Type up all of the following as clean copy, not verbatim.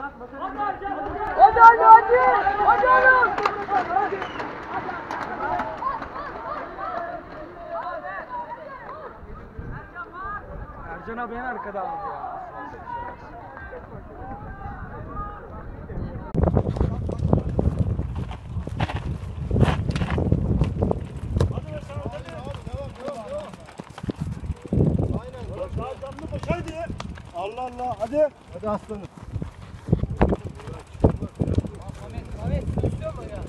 Hadi hadi hadi. Hadi oğlum. Ercan abi en arkada aldı ya. Allah Allah, hadi. Hadi aslanım. Ahmet istiyor mu ya?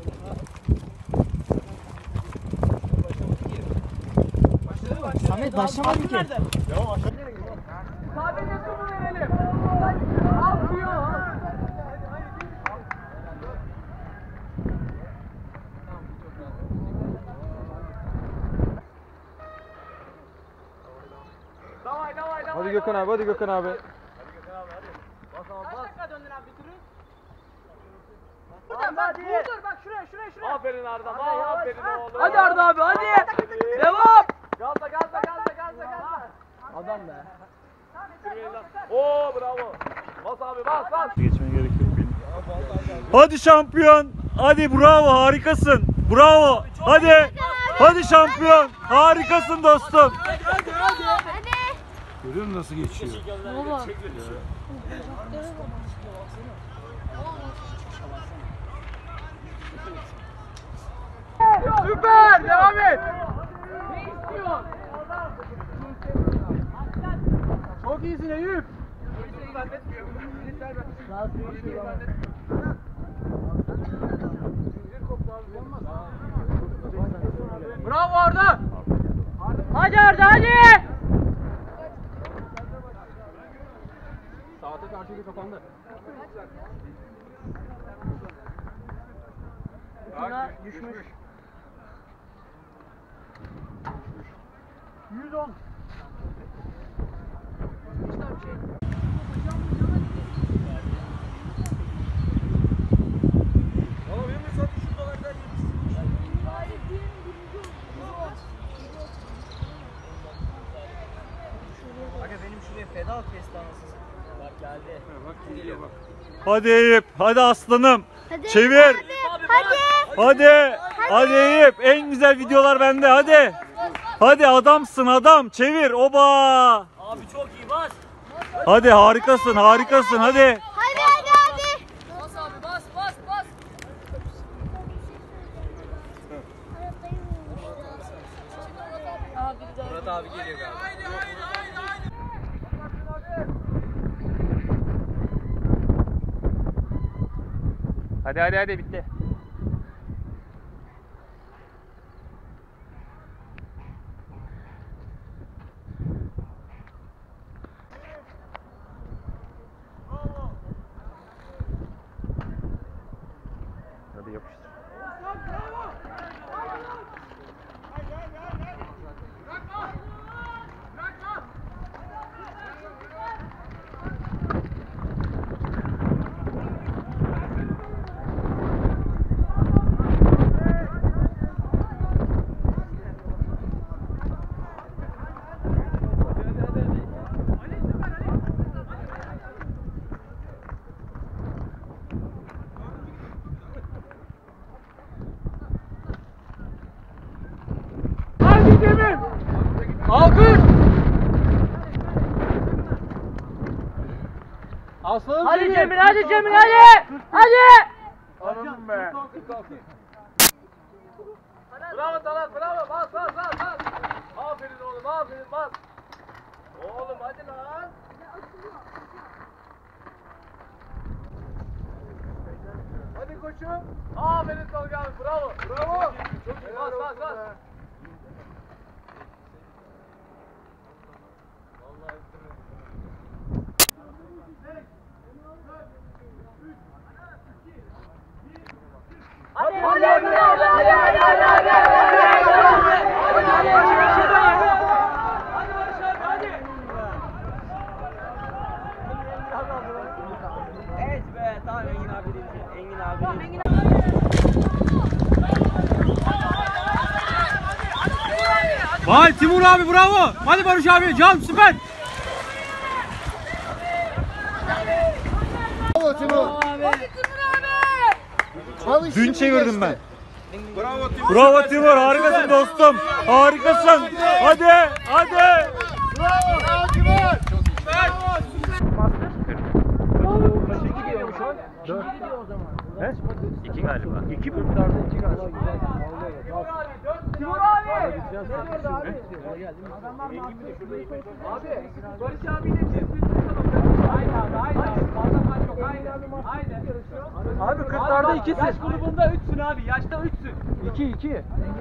Ahmet başlamadı ki. Devam aşağı. Sabit yakını verelim. Ne yapıyor? Hadi Gökhan abi, hadi Gökhan abi. Kaç dakika döndün abi bir türü? Hadi. Dur bak şuraya. Aferin Arda, aferin oğlum. Hadi Arda abi hadi. Devam. Gaza. Adam be. Oo bravo. Bas abi, bas. Geçmeye gerek yok benim. Hadi şampiyon. Hadi bravo, harikasın. Bravo. Hadi. Hadi şampiyon. Harikasın dostum. Hadi. Görüyor musun nasıl geçiyor? Baba. Süper, devam et. Ne istiyorsun? Çok iyisin Eyüp. Bravo Arda. Hadi Arda hadi. Saate karşı kapandı. Düşmüş. 110. Aga benim şuraya pedal kesti anasını. Bak geldi. Bak geliyor bak. Hadi Eyüp. Hadi aslanım. Hadi. Çevir. Hadi. Hadi. Hadi Eyüp. En güzel videolar bende. Hadi. Hadi adamsın adam. Çevir. Oba. Abi çok iyi bas. Hadi harikasın. Harikasın. Hadi. Hadi hadi. Bas abi bas. Murat abi geliyor galiba. Hadi bitti. Hadi yapıştır. Hadi Cemil! Alkış! Aslanım Hadi Cemil hadi. Anladım be. Bravo Talat, bravo. Bas. Aferin oğlum, aferin bas. Oğlum hadi lan. Hadi koçum. Aferin Tolga abi, bravo. Çok iyi, bas. Evet be tamam Engin abi diyeceğim. Engin abi. Vay Timur abi bravo. Hadi Barış abi, can süper. Timur. Çalış Dün şimdi çevirdim geçti. ben. Bravo Timur, harikasın dostum. Harikasın. Hadi, hadi. Bravo Timur. İki galiba. İki mi? Timur abi. Abi Barış abiyle Abi 40'larda 2'sin. Yaş grubunda 3'sün abi. Yaşta 3'sün. 2.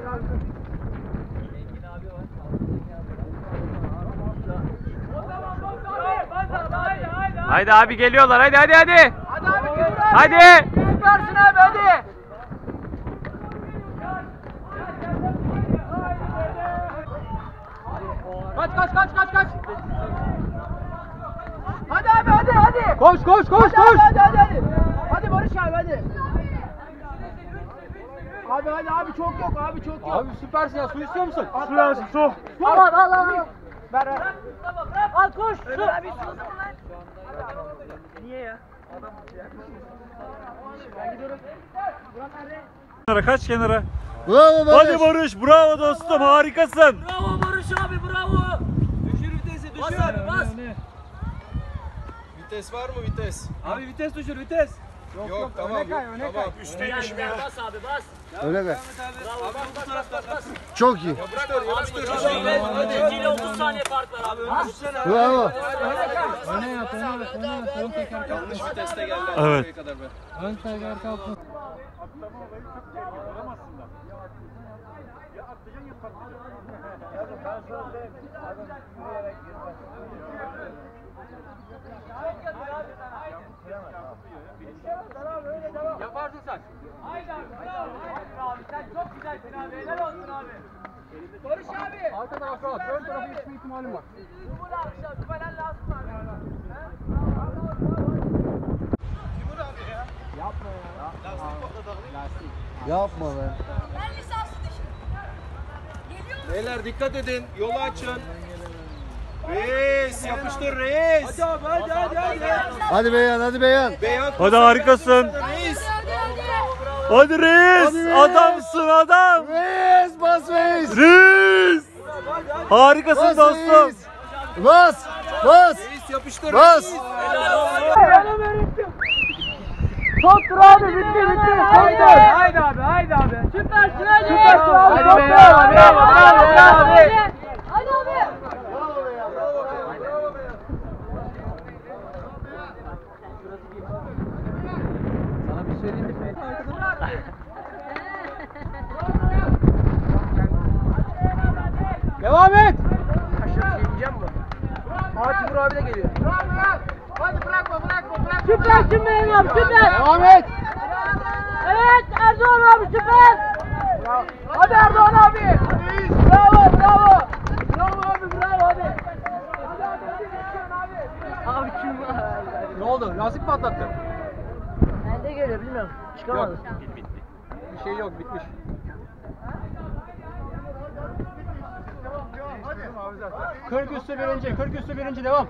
Haydi abi geliyorlar. Hadi. Hadi abi Timur abi. Hadi. Süpersin abi hadi. Kaç. Hadi abi hadi. Koş. Hadi. Hadi Barış abi hadi. Abi çok yok Abi süpersin ya, su istiyor musun? Su lazım, su. Al. Ver. Al koş. Su. Abi su. Niye ya? Kenara, kaç kenara. Bravo Barış. Hadi Barış, bravo dostum, harikasın. Bravo Barış abi bravo. Düşür vitesi. Bas abi bas. Vites var mı vites? Abi vites düşür vites. Yok tamam. Tamam. Üstteymiş ya. Bas abi bas. Öyle mi? Bravo bas. Çok iyi. Hadi 30 saniye fark var abi. Bravo. Yanlış viteste geldi. Evet. Kadar be. Yaparsın sen. Haydi abi bravo. Abi sen çok güzelsin abi. Helal olsun abi. Barış abi. Arka taraf rahat. Ön tarafı geçme ihtimalim var. Bu akşam falan lazım abi. Timur abi ya. Yapma ya. Lastik patladı. Yapma be. Ben lisanslı dışarı. Geliyor mu? Beyler dikkat edin. Yolu açın. Reis yapıştır reis. Hadi abi. Hadi Beyan, hadi Beyan. Beyaz Hadi harikasın. reis. Hadi reis, Hadi reis. adamsın adam. Reis, bas reis. Reis. Harikasın dostum. reis. Bas. Reis yapıştır Bas. reis. Toptur abi bitti. Haydi abi. Süpersin hadi. Süpersin abi. Hadi be, Bravo, bravo, Hadi abi. abi. Hadi abi. Sana bir söyleyeyim mi? Devam et. Aşağı ineceğim mi? Timur abi de geliyor. Hadi bırakma. Süpersin benim abi süper. Devam et. Evet Erdoğan abi süper. Hadi Erdoğan abi. Bravo. Bravo abi hadi. Abi kim var? Ne oldu? Lastik mi atlattı? Ben de geliyor bilmiyorum. Çıkamadım. Bir şey yok bitmiş. Kırk üstü birinci devam.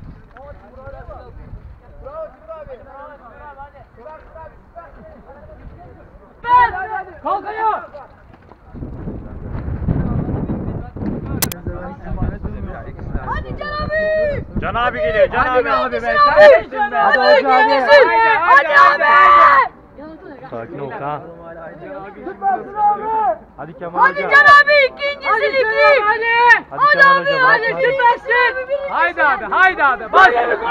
Kalk ayağa. Hadi Can abi. Can abi geliyor, Can Hadi abi. be abi be. Hadi Sen geçtin be. Hadi Hadi ikincisin. Hadi abi. Sakin ol Kaan. Süpersin abi. Hadi Kemal Hadi Can abi ikincisin iki. Hadi. Hadi Kemal abi Hoca, hadi bırakma. süpersin. Haydi abi. Bas.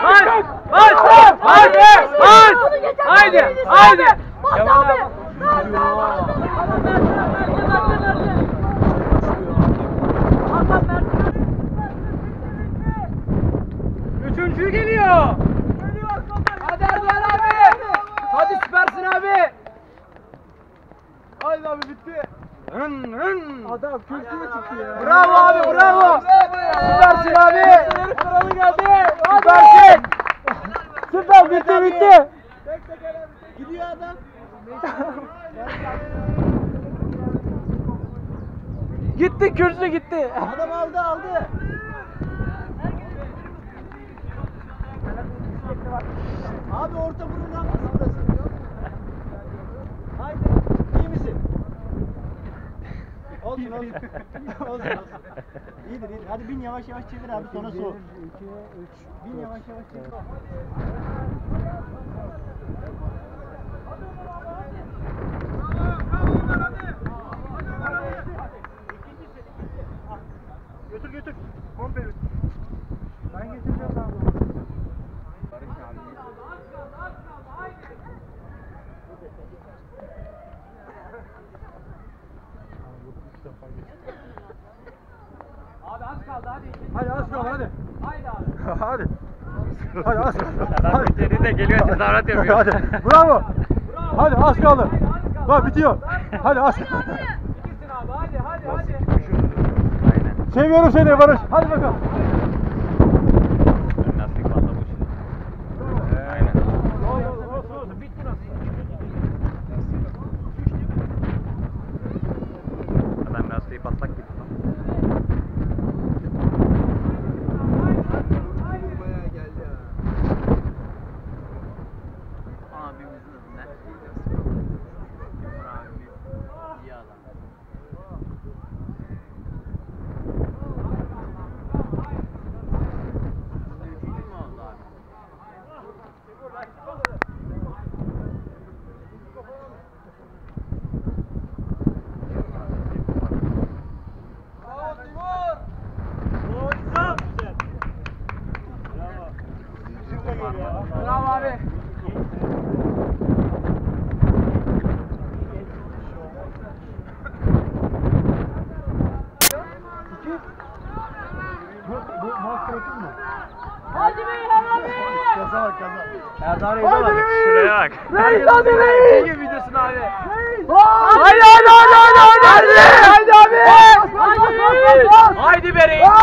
Haydi. Bas Kemal abi. abi. Üçüncü geliyor. Hadi Erdoğan abi. Hadi süpersin abi. Haydi abi bitti. Adam kültüre çıktı ya. Bravo abi bravo. Süpersin abi. Kralı geldi. Süpersin. Süper bitti. Gidiyor adam. Gitti kürsü gitti. Adam aldı. Abi orta burundan. Haydi. İyi misin? Olsun olsun. Olsun. İyidir iyidir. Hadi bin yavaş yavaş çevir abi sonra soğuk. 2, 3. Bin yavaş yavaş çevir. Götür götür. Komple. Ben getireceğim abi. Abi az kaldı hadi. Hadi az kal hadi. Haydi abi. Hadi. Hadi az kal. Adam bitirdi de geliyor tezahürat yapıyor. Hadi. Bravo. Hadi az kaldı. Bak bitiyor. Hadi az. İkisin abi hadi hadi. Aynen. Seviyorum seni Barış. Hadi bakalım. Lastik patlamış. Aynen. Bitti nasıl? Adam lastiği patlak gitti. Abimizin adına. Timur abimiz iyi adam. Üçüncü mü oldu abi? Bravo abi. Bu maske atın mı? Hadi Beyhan abi. Kaza bak kaza. Erdal Reis'e bak. Şuraya bak. Reis hadi Reis. Çekin videosunu abi. Haydi hadi hadi hadi hadi. Haydi abi. Haydi. Haydi be Reis.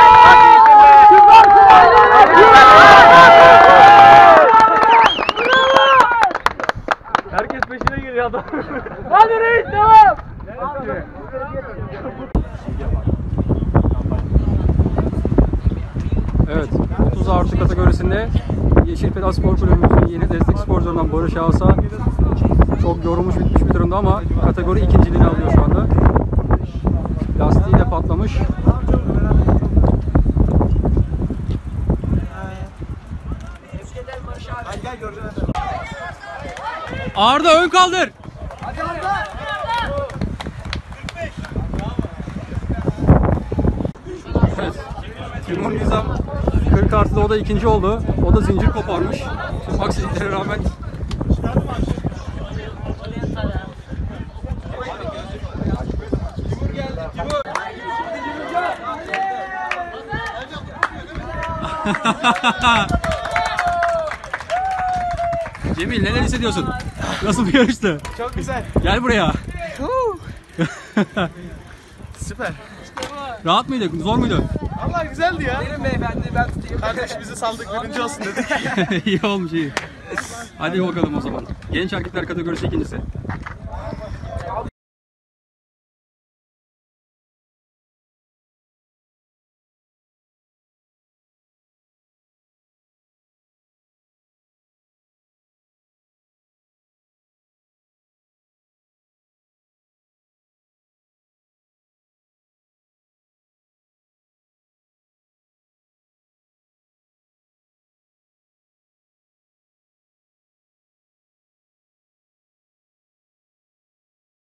Herkes peşine geliyor adam. Hadi Reis devam. Evet, 30 artı kategorisinde Yeşilpınar Spor Kulübümüzün yeni destek sporcularından Barış Ağsa çok yorulmuş bitmiş bir durumda ama kategori ikinciliğini alıyor şu anda. Lastiği de patlamış. Arda ön kaldır. Evet. Timur Nizam 40 artıda o da ikinci oldu. O da zincir koparmış. Tüm aksiliklere rağmen. Cemil neler hissediyorsun? Nasıl bir yarıştı? Çok güzel. Gel buraya. Süper. Rahat mıydı? Zor muydu? Allah güzeldi ya. Verin beyefendi ben tutayım. Kardeşimizi saldık birinci olsun dedik. İyi olmuş iyi. Hadi bakalım o zaman. Genç erkekler kategorisi ikincisi.